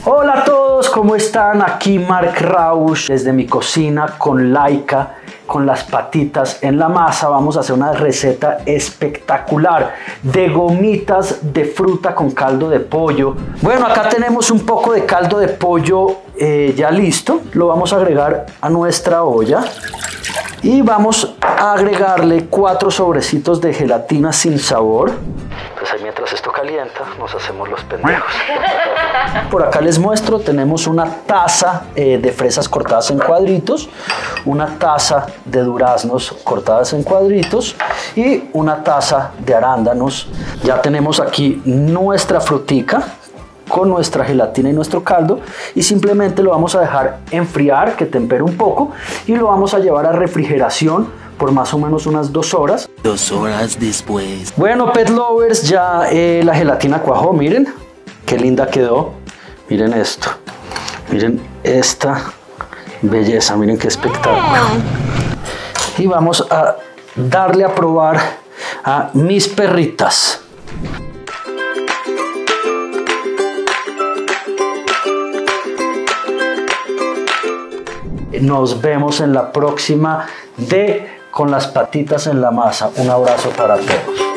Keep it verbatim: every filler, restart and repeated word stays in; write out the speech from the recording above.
Hola a todos, ¿cómo están? Aquí Mark Rausch desde mi cocina con Laika, con las patitas en la masa. Vamos a hacer una receta espectacular de gomitas de fruta con caldo de pollo. Bueno, acá tenemos un poco de caldo de pollo eh, ya listo. Lo vamos a agregar a nuestra olla y vamos a agregarle cuatro sobrecitos de gelatina sin sabor. Pues ahí mientras esto calienta nos hacemos los pendejos. Por acá les muestro, tenemos una taza eh, de fresas cortadas en cuadritos, una taza de duraznos cortadas en cuadritos y una taza de arándanos. Ya tenemos aquí nuestra frutica con nuestra gelatina y nuestro caldo y simplemente lo vamos a dejar enfriar, que tempere un poco, y lo vamos a llevar a refrigeración por más o menos unas dos horas. Dos horas después. Bueno, pet lovers, ya eh, la gelatina cuajó, miren qué linda quedó. Miren esto, miren esta belleza, miren qué espectáculo. Y vamos a darle a probar a mis perritas. Nos vemos en la próxima de Con las patitas en la masa. Un abrazo para todos.